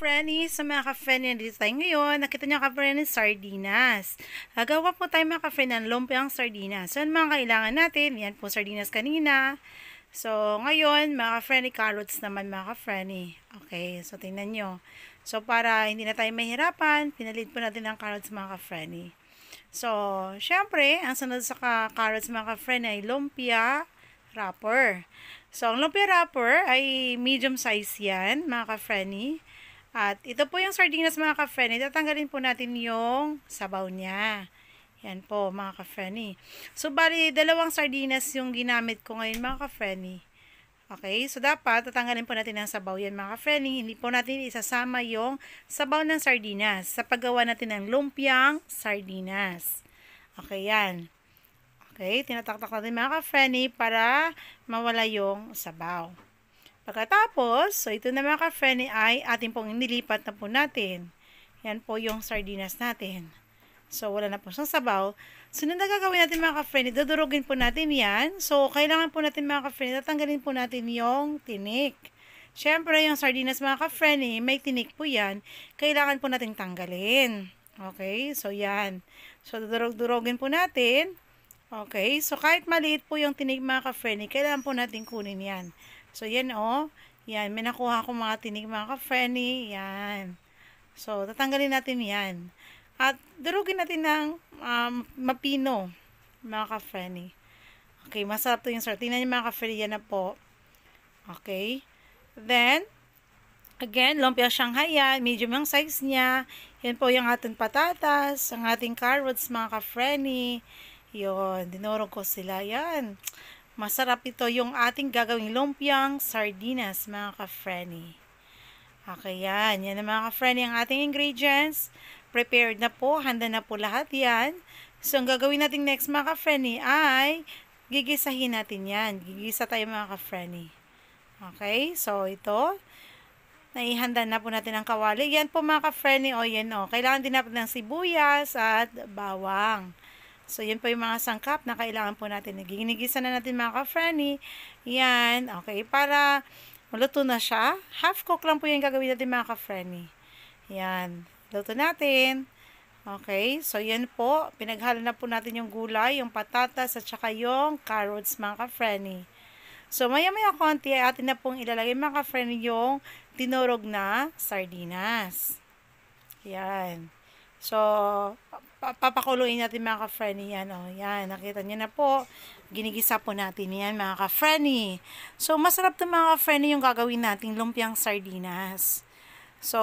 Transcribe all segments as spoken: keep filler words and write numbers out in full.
ka-friendly, sa mga ka-friendly dito tayo ngayon. Nakita nyo ka-friendly, sardinas. Gagawa po tayo mga ka-friendly ng lumpiang sardinas. So, ano mga kailangan natin? Yan po, sardinas kanina. So, ngayon, mga ka-friendly, carrots naman mga ka-friendly. Okay, so tingnan nyo. So, para hindi na tayo mahirapan, pinalit po natin ang carrots mga ka-friendly. So, syempre, ang sunod sa carrots mga ka-friendly ay lumpia wrapper. So, ang lumpia wrapper ay medium size yan, mga ka-friendly. At ito po yung sardinas mga ka-friendly. Tatanggalin po natin yung sabaw niya. Yan po, mga ka-friendly. So, bali, dalawang sardinas yung ginamit ko ngayon, mga ka-friendly. Okay, so dapat tatanggalin po natin ang sabaw yan, mga ka-friendly. Hindi po natin isasama yung sabaw ng sardinas sa paggawa natin ng lumpiang sardinas. Okay, yan. Okay, tinataktak natin mga ka-friendly para mawala yung sabaw. Pagkatapos, so ito na mga ka-friendly ay ating pong nilipat na po natin. Yan po yung sardinas natin. So, wala na po siyang sabaw. Sunod na gagawin natin mga ka-friendly, dudurugin po natin yan. So, kailangan po natin mga ka-friendly, tatanggalin po natin yung tinik. Siyempre, yung sardinas mga ka-friendly, may tinik po yan. Kailangan po natin tanggalin. Okay, so yan. So, dudurog-durogin po natin. Okay, so kahit maliit po yung tinig mga ka-friendly, kailangan po natin kunin yan. So, yan o. Oh. Yan, may nakuha ko mga tinig mga ka-friendly. Yan. So, tatanggalin natin yan. At durugin natin ng um, mapino mga ka-friendly. Okay, masarap to yung sir. Tingnan niyo mga ka-friendly, yan na po. Okay. Then, again, lumpia Shanghai yan. Medium yung size niya. Yan po yung ating patatas, ang ating carrots mga ka-friendly. Yun, dinurog ko sila. Yan. Masarap ito yung ating gagawing lumpiang sardinas, mga ka-friendly. Okay, yan. Yan na mga ka-friendly ang ating ingredients. Prepared na po. Handa na po lahat yan. So, ang gagawin natin next, mga ka-friendly, ay gigisahin natin yan. Gigisa tayo, mga ka-friendly. Okay, so ito. Naihanda na po natin ang kawali. Yan po, mga ka-friendly. O, yan o. Kailangan din natin ng sibuyas at bawang. So, yan po yung mga sangkap na kailangan po natin. Ginigisa na natin mga ka-friendly. Yan. Okay. Para maluto na siya. Half cook lang po yung gagawin natin mga ka-friendly. Yan. Luto natin. Okay. So, yan po. Pinaghalo na po natin yung gulay, yung patatas, at saka yung carrots mga ka-friendly. So, maya-maya konti ay atin na pong ilalagay mga ka-friendly yung tinurog na sardinas. Yan. So, papakuluin natin mga ka-friendly yan. O, yan, nakita niyo na po. Ginigisa po natin yan mga ka-friendly. So, masarap to mga ka-friendly yung gagawin nating lumpiang sardinas. So,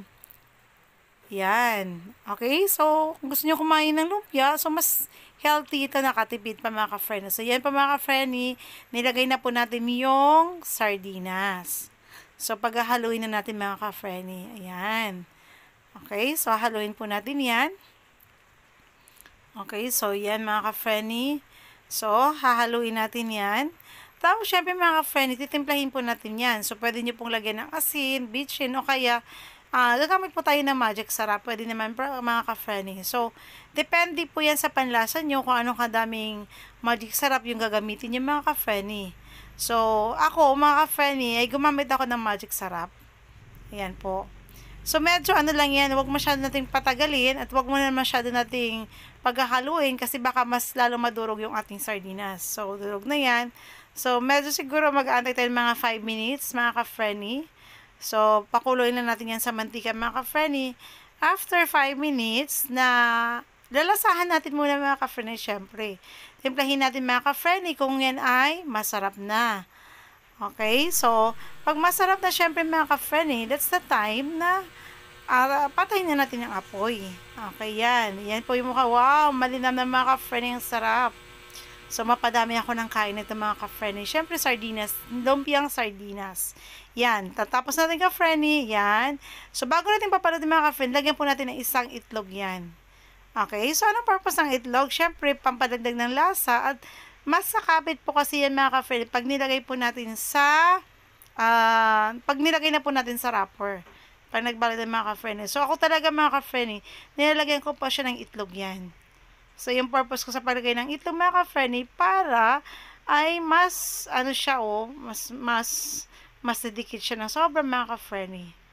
yan. Okay, so, kung gusto nyo kumain ng lumpia, so, mas healthy ito, nakatipid pa mga ka-friendly. So, yan pa mga ka-friendly, nilagay na po natin yung sardinas. So, paghahaluin na natin mga ka-friendly. Ayan. Okay, so haluin po natin yan. Okay, so yan mga ka-friendly. So, hahaluin natin yan. Tapos, syempre mga ka-friendly, titimplahin po natin yan. So, pwede nyo pong lagyan ng asin, bitchin, o kaya, uh, gagamit po tayo ng magic sarap. Pwede naman mga ka-friendly. So, depende po yan sa panlasa nyo kung anong kadaming magic sarap yung gagamitin nyo mga ka-friendly. So, ako, mga ka-friendly, ay gumamit ako ng magic sarap. Ayan po. So, medyo ano lang yan, huwag masyado nating patagalin at huwag mo na masyado nating paghahaluin kasi baka mas lalo madurog yung ating sardinas. So, durog na yan. So, medyo siguro mag-aantay tayo mga five minutes, mga ka-friendly. So, pakuloyin na natin yan sa mantika, mga ka-friendly. After five minutes, na lalasahan natin muna mga ka-friendly, syempre. Timplahin natin mga ka-friendly kung yan ay masarap na. Okay, so, pag masarap na syempre mga ka-friendly, that's the time na uh, patayin na natin yung apoy. Okay, yan. Yan po yung mukha. Wow, malinam na mga ka-friendly, ang sarap. So, mapadami ako ng kain nito mga ka-friendly. Syempre, sardinas. Lumpiang sardinas. Yan. Tatapos natin ka-friendly. Yan. So, bago natin papalutin mga ka-friendly, lagyan po natin ng isang itlog yan. Okay, so, anong purpose ng itlog? Syempre, pampadagdag ng lasa at mas sakapit po kasi yan mga ka-friendly pag nilagay po natin sa uh, pag nilagay na po natin sa wrapper. Pag nagbalot ng mga ka-friendly. So, ako talaga mga ka-friendly, nilalagyan ko pa siya ng itlog yan. So, yung purpose ko sa paglagay ng itlog mga ka-friendly para ay mas, ano siya oh, mas, mas, mas didikit siya ng sobrang mga ka-friendly.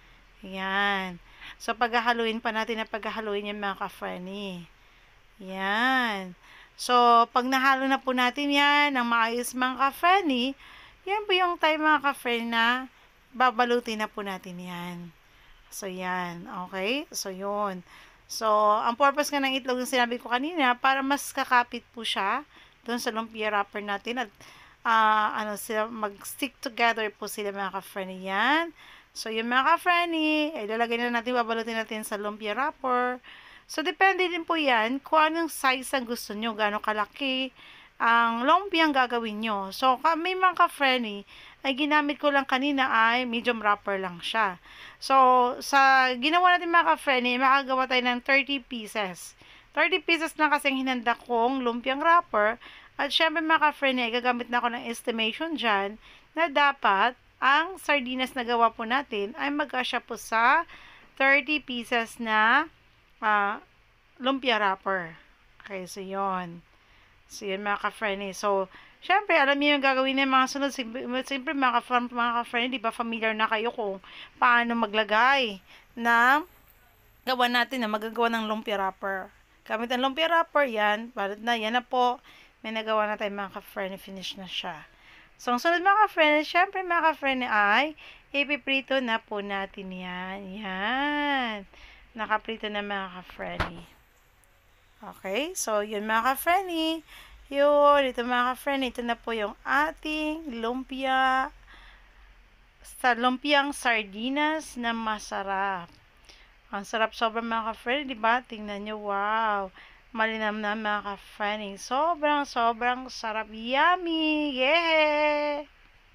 Yan. So, paghahaluin pa natin na paghahaluin yung mga ka-Frenny. Yan. So, pag nahalo na po natin yan ng maayos mga ka-Frenny, yan po yung time mga ka-Frenny na babalutin na po natin yan. So, yan. Okay? So, yun. So, ang purpose nga ng itlog yung sinabi ko kanina, para mas kakapit po siya doon sa lumpia wrapper natin at uh, ano, sila, mag-stick together po sila mga ka-Frenny. Yan. So, yung mga ka-Frenny, ilalagay na natin, babalutin natin sa lumpia wrapper. So, depende din po yan kung anong size ang gusto nyo, gaano kalaki ang lumpia ang gagawin nyo. So, may mga ka-Frenny, ay ginamit ko lang kanina ay medium wrapper lang siya. So, sa ginawa natin mga ka-Frenny, makagawa tayo ng thirty pieces. thirty pieces na kasi hinanda kong lumpiang wrapper. At syempre mga ka-Frenny, gagamit na ako ng estimation dyan na dapat ang sardinas na gawa po natin ay magkasya po sa thirty pieces na uh, lumpia wrapper. Okay, so yun. So yun mga ka-Frenny. So, syempre, alam niyo yung gagawin ng mga sunod. Siyempre, mga ka-Frenny, di ba familiar na kayo kung paano maglagay ng gawa natin na magagawa ng lumpia wrapper. Gamit ang lumpia wrapper, yan. Balot na, yan na po. May nagawa na tayo mga ka-Frenny. Finish na siya. So, ang sunod mga ka-Frenny, syempre mga ka-Frenny ay ipiprito na po natin yan. Yan. Nakaprito na mga ka-Frenny. Okay, so yun mga ka-Frenny. Yun, ito mga ka-Frenny, ito na po yung ating lumpia sa lumpiang sardinas na masarap. Ang sarap sobrang mga ka-Frenny, diba? Tingnan nyo, wow. Malinam na mga ka-Frenny. Sobrang, sobrang sarap. Yummy! Yeah!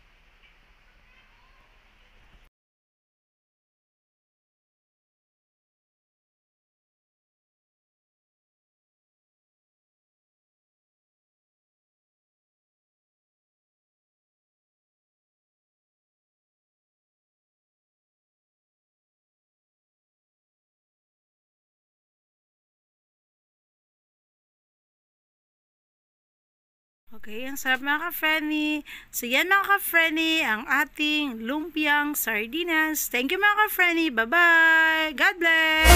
Okay, ang sarap mga ka-Frenny. So yan mga ka-Frenny, ang ating lumpiang sardinas. Thank you mga ka-Frenny. Bye-bye! God bless!